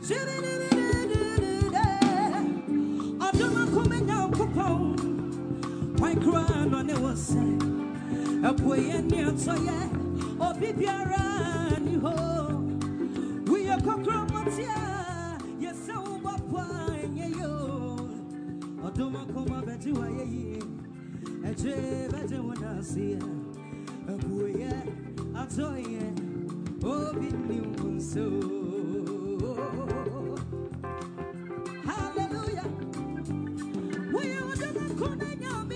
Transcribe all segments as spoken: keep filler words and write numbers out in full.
My crown on it was said, a boy and near so yeah, or Bibiara, you ho. We are Kronkron, yes, so what wine, yo. Or don't come up at you, a jay, better when I see a boy, I saw ye, oh, be new so. Hallelujah. We are the Kronkron.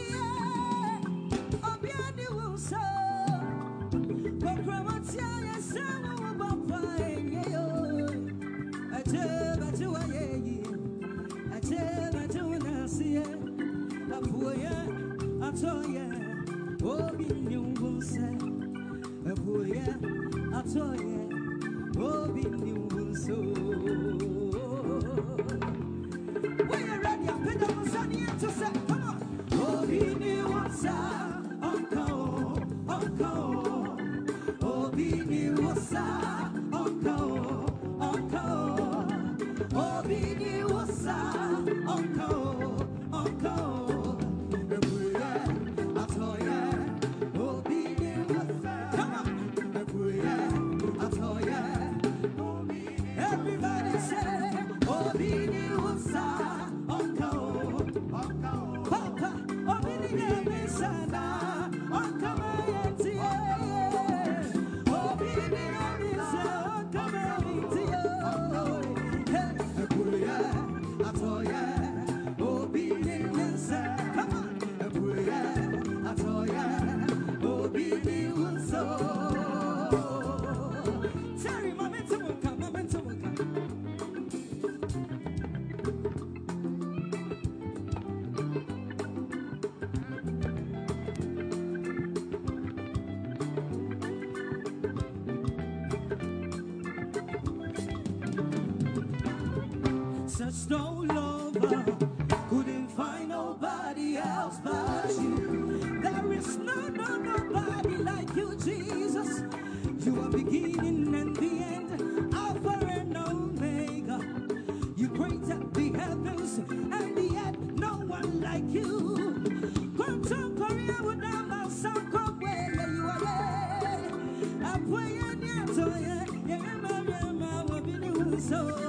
Such no lover, couldn't find nobody else but you. There is no, no, nobody like you, Jesus. You are beginning and the end, Alpha and Omega. You created the heavens and the earth, no one like you. Come to Korea without my son, come where you are there. I pray and yet, so yeah, yeah, my, yeah, my, what be doing so.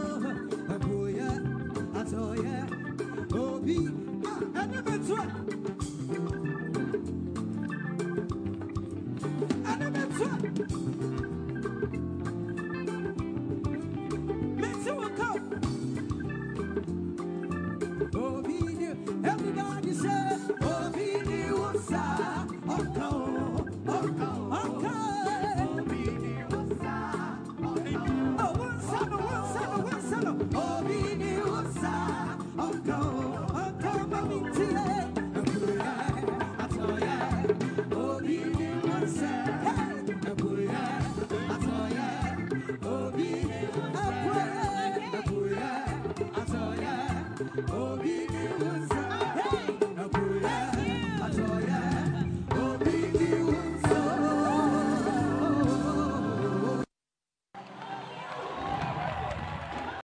Oh yeah, oh be, ah, and you been try, and you been try. Let's see what come. Oh be new, everybody say, oh be new, what's up? Oh come, oh come, oh come. Oh be new, what's up? Oh come. Oh one son, one son, one son. Oh be new, what's up? Oh